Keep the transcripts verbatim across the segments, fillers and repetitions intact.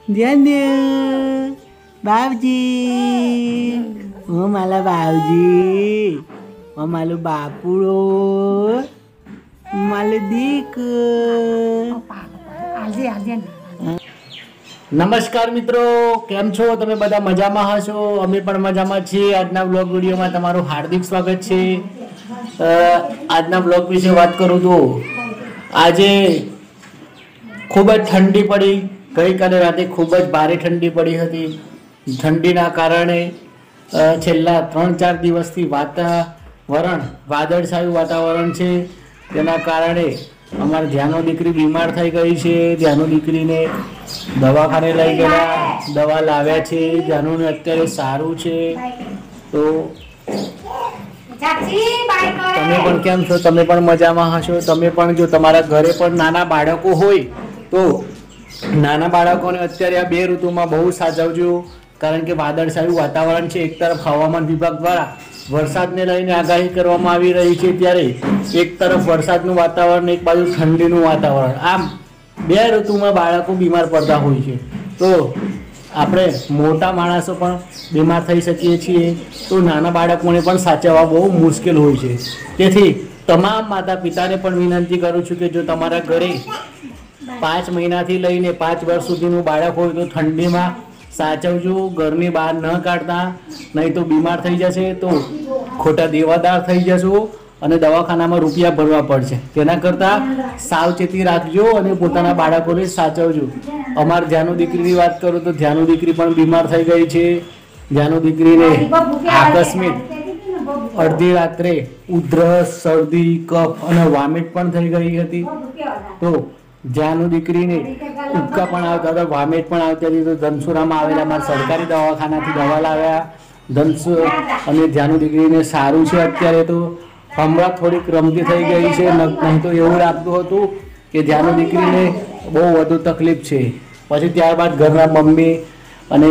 ધ્યાન બાપજી, ઓ માલા બાપજી, ઓ માલું બાપુડો, માલું દીક. નમસ્કાર મિત્રો, કેમ છો તમે? બધા મજામાં હશો? અમે પણ મજામાં છીએ. આજના બ્લોગ વિડીયોમાં તમારું હાર્દિક સ્વાગત છે. આજના બ્લોગ વિશે વાત કરું તો આજે ખૂબ જ ઠંડી પડી. ગઈકાલે રાતે ખૂબ જ ભારે ઠંડી પડી હતી. ઠંડીના કારણે છેલ્લા ત્રણ ચાર દિવસથી વાતાવરણ વાદળછાયું વાતાવરણ છે. તેના કારણે અમારી ધ્યાનો દીકરી બીમાર થઈ ગઈ છે. ધ્યાનો દીકરીને દવાખાને લઈ ગયા, દવા લાવ્યા છે. ધ્યાનોને અત્યારે સારું છે. તો તમે પણ કેમ છો? તમે પણ મજામાં હશો. તમે પણ જો તમારા ઘરે પણ નાના બાળકો હોય તો નાના બાળકોને અત્યારે આ બે ઋતુમાં બહુ સાચવજો, કારણ કે વાદળછાયું વાતાવરણ છે. એક તરફ હવામાન વિભાગ દ્વારા વરસાદને લઈને આગાહી કરવામાં આવી રહી છે, ત્યારે એક તરફ વરસાદનું વાતાવરણ, એક બાજુ ઠંડીનું વાતાવરણ. આમ બે ઋતુમાં બાળકો બીમાર પડતા હોય છે. તો આપણે મોટા માણસો પણ બીમાર થઈ શકીએ છીએ, તો નાના બાળકોને પણ સાચવવા બહુ મુશ્કેલ હોય છે. તેથી તમામ માતા પિતાને પણ વિનંતી કરું છું કે જો તમારા ઘરે પાંચ મહિનાથી લઈને પાંચ વર્ષ સુધીનું બાળક હોય તો ઠંડીમાં સાચવજો. ઘરની બહાર ન કાઢતા, નહીં તો બીમાર થઈ જશે તો ખોટા દેવાદાર થઈ જશો અને દવાખાનામાં રૂપિયા ભરવા પડશે. તેના કરતાં સાવચેતી રાખજો અને પોતાના બાળકોને સાચવજો. અમારી ધ્યાનો દીકરીની વાત કરું તો ધ્યાનો દીકરી પણ બીમાર થઈ ગઈ છે. ધ્યાનો દીકરીને આકસ્મિક અડધી રાત્રે ઉધરસ, શરદી, કફ અને વોમિટ પણ થઈ ગઈ હતી. તો ધ્યાનો દીકરીને ઉબકા પણ આવતા હતા, વોમિટ પણ આવતી હતી. તો ધનસુરામાં આવેલા અમારા સરકારી દવાખાનાથી દવા લાવ્યા. ધનસુ અને ધ્યાનો દીકરીને સારું છે અત્યારે. તો હમણાં થોડીક રમતી થઈ ગઈ છે, નહીં તો એવું લાગતું હતું કે ધ્યાનો દીકરીને બહુ વધુ તકલીફ છે. પછી ત્યારબાદ ઘરના મમ્મી અને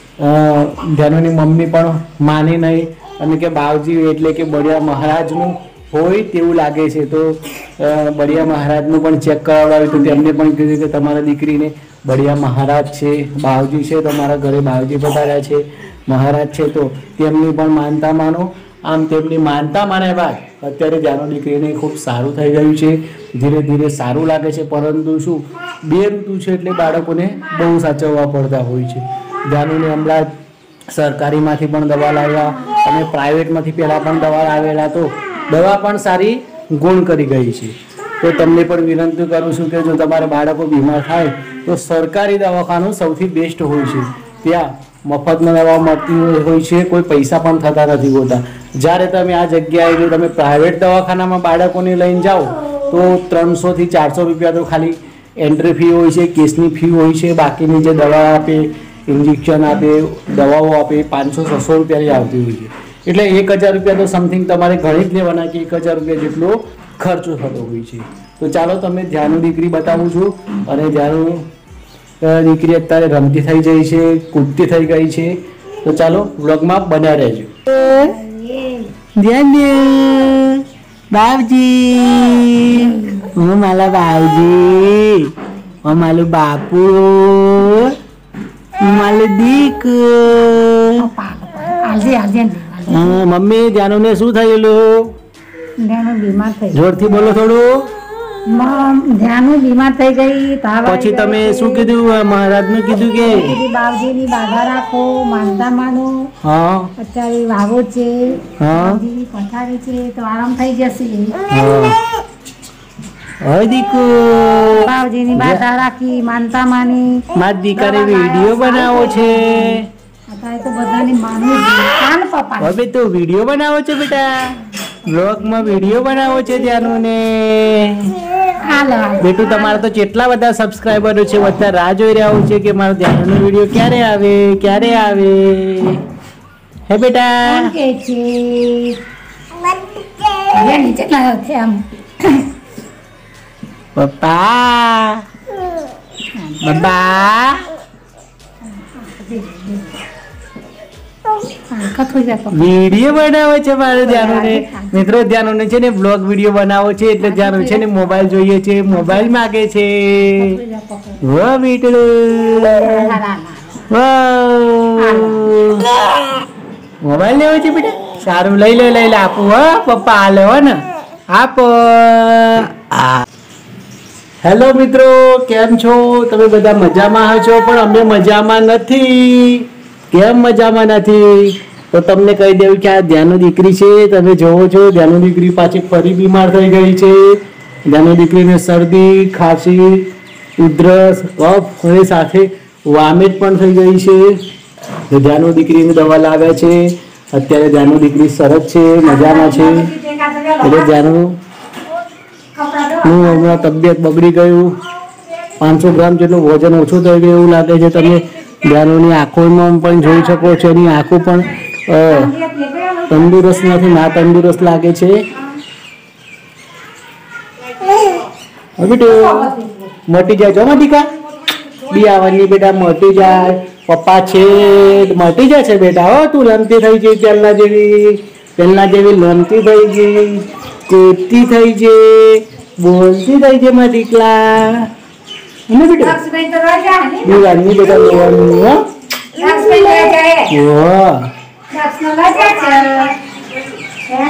ધ્યાનોની મમ્મી પણ માની નહીં અને કે બાવજી એટલે કે બળિયા મહારાજનું હોય તેવું લાગે છે. તો બળિયા મહારાજનું પણ ચેક કરાવડાવ્યું તો તેમને પણ કીધું કે તમારા દીકરીને બળિયા મહારાજ છે, બાવજી છે, તમારા ઘરે બાવજી પધાર્યા છે, મહારાજ છે, તો તેમની પણ માનતા માનો. આમ તેમની માનતા માન્યા બાદ અત્યારે ધ્યાનો દીકરીને ખૂબ સારું થઈ ગયું છે. ધીરે ધીરે સારું લાગે છે. પરંતુ શું, બે ઋતુ છે એટલે બાળકોને બહુ સાચવવા પડતા હોય છે. ધ્યાનોને હમણાં સરકારીમાંથી પણ દવા લાવ્યા અને પ્રાઇવેટમાંથી પહેલાં પણ દવા લાવેલા, તો દવા પણ સારી ગુણ કરી ગઈ છે. તો તમને પણ વિનંતી કરું છું કે જો તમારા બાળકો બીમાર થાય તો સરકારી દવાખાનું સૌથી બેસ્ટ હોય છે. ત્યાં મફતમાં દવા મળતી હોય છે, કોઈ પૈસા પણ થતા નથી હોતા. જ્યારે તમે આ જગ્યાએ જો તમે પ્રાઇવેટ દવાખાનામાં બાળકોને લઈને જાઓ તો ત્રણસોથી ચારસો રૂપિયા તો ખાલી એન્ટ્રી ફી હોય છે, કેસની ફી હોય છે. બાકીની જે દવા આપે, ઇન્જેક્શન આપે, દવાઓ આપે, પાંચસો છસો રૂપિયાની આવતી હોય છે. એટલે એક હજાર રૂપિયા તો સમથિંગ તમારે ગણી જ લેવાના કે એક હજાર રૂપિયા જેટલો ખર્ચો થતો હોય છે. તો ચાલો તમે ધ્યાનો દીકરી બતાવું છું. અને ધ્યાનો દીકરી અત્યારે રમતી થઈ ગઈ છે, કૂદતી થઈ ગઈ છે. તો ચાલો વ્લોગમાં બન્યા રહેજો. ધ્યાન બાપજી, હું માલા બાપજી, હું માલું બાપુ, માલું દીક. મમ્મી ધ્યાનોને શું થયેલું? ધ્યાનો બીમાર થઈ. જોરથી બોલો થોડું. ધ્યાનો બીમાર થઈ ગઈ. પછી તમે શું કીધું? મહારાજનું કીધું કે બાવજીની બાધા રાખો, માનતા માનો. હા, અત્યારે વાવો છે, હા, પથારી છે તો આરામ થઈ જશે. હવે દીકુ બાવજીની બાધા રાખી, માનતા માની. મારી દીકરી વિડીયો બનાવો છે. અત્યારે તો બધાને માનવું કાન પપ્પા. હવે તો વિડીયો બનાવો છો બેટા, બ્લોગમાં વિડીયો બનાવો છે ધ્યાનોને. બેટું તમારા તો કેટલા બધા સબસ્ક્રાઈબરો છે, બધા રાહ જોઈ રહ્યા છે કે મારો ધ્યાનનો વિડીયો ક્યારે આવે, ક્યારે આવે. હે બેટા કે છે નીચે લાવ્યો છે આમ. પપ્પા પપ્પા કથું જાય પપ્પા. વિડીયો બનાવે છે મારે ધ્યાનોને મિત્રો ધ્યાનોને છે ને બ્લોગ વિડીયો બનાવો છે એટલે ધ્યાનો છે ને મોબાઈલ જોઈએ છે મોબાઈલ માંગે છે કથું જાય પપ્પા. વાહ બેટું ના, ના, ના. વાહ મોબાઈલ લેવો છે બેટા સારું લઈ લે લઈ લે આપું હો પપ્પા હાલે હો ને આપો હેલો મિત્રો કેમ છો તમે બધા મજામાં હશો પણ અમે મજામાં નથી કેમ મજામાં નથી તો તમને કહી દેવું કે આ ધ્યાનુ દીકરી છે તમે જોવો છો ધ્યાનુ દીકરી પાછી ફરી બીમાર થઈ ગઈ છે ધ્યાનુ દીકરીને શરદી ખાંસી ઉધરસ કફ અને સાથે વામિટ પણ થઈ ગઈ છે તો ધ્યાનુ દીકરીની દવા લાવે છે અત્યારે ધ્યાનુ દીકરી સરસ છે મજામાં છે એટલે ધ્યાનુ હું હમણાં તબિયત બગડી ગયું પાંચસો ગ્રામ જેટલું વજન ઓછું થઈ ગયું એવું લાગે છે તમે ધ્યાનોની આંખોમાં પણ જોઈ શકો છો એની આંખો પણ અ, તંદુરસ્ત નથી ના તંદુરસ્ત લાગે છે હવે બેટું મટી જાય જો મટીકા બી આવવાની બેટા મટી જાય પપ્પા છે મટી જાય છે બેટા હો તું લમતી થઈ ગઈ પહેલા જેવી પહેલા જેવી લમતી થઈ ગઈ ચેપતી થઈ ગઈ બોલતી થઈ ગઈ મારા દીકલા અને બેટા લક્ષ્મી તો રજા ને. દીવાની બેટા લેવાની હો લક્ષ્મી રજા એ. વાહ લક્ષ્મી રજા છે. હે?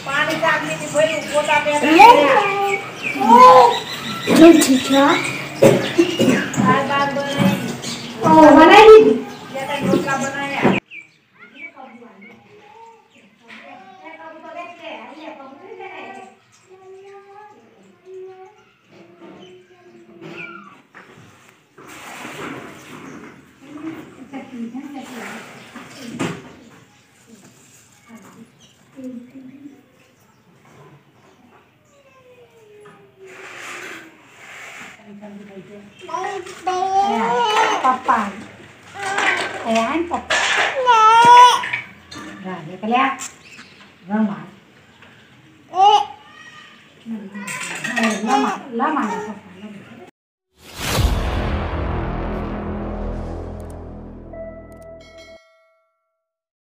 ઓ, બનાવી દીધી. પપ્પા એ આન પપ્પા રાધે કલ્યા રમા રમા રમા